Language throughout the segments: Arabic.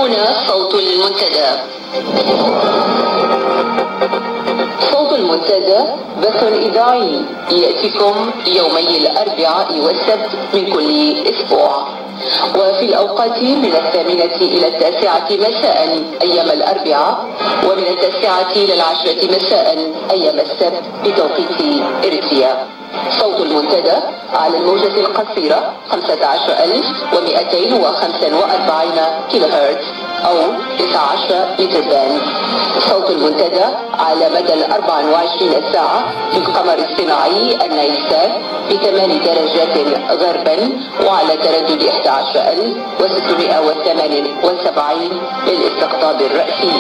هنا صوت المنتدى. صوت المنتدى بث إذاعي يأتيكم يومي الأربعاء والسبت من كل أسبوع، وفي الأوقات من 8 إلى 9 مساء أيام الأربعاء، ومن 9 إلى 10 مساء أيام السبت بتوقيت إريتريا. صوت المنتدى على الموجة القصيرة 15245 كيلو هرتز أو 19 متر باند. صوت المنتدى على مدى 24 ساعة في القمر الصناعي النايلسات ب8 درجات غربا، وعلى تردد 11678 للاستقطاب الرأسي.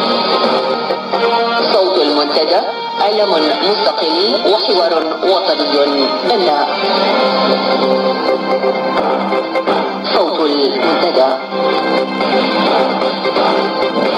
صوت المنتدى علم مستقل وحوار وطني بناء. صوت المنتدى.